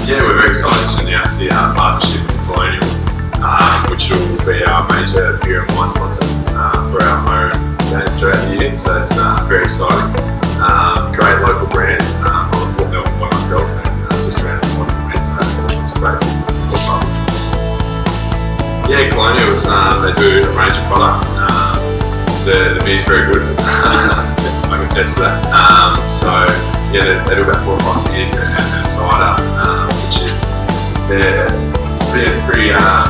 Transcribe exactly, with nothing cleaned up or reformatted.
yeah, we're very excited to announce the uh, partnership with Colonial, um, which will be our major beer and wine sponsor uh, for our home games throughout the year. So it's uh, very exciting. Um, great local brand. Um, I've bought them by myself and uh, just around the corner from me, so it's great. Yeah, Colonial, um, they do a range of products. Um, the, the beer's very good. I can attest to that. Um, so yeah, they, they do about four or five beers and, and cider, um, which is they're, they're pretty uh,